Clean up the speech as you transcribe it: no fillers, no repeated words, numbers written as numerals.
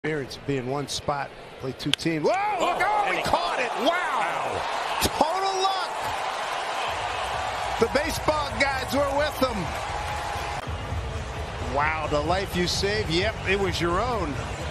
Experience being one spot, play two teams. Whoa, look, he caught it. Wow. Total luck. The baseball gods were with him. Wow, the life you saved. Yep, it was your own.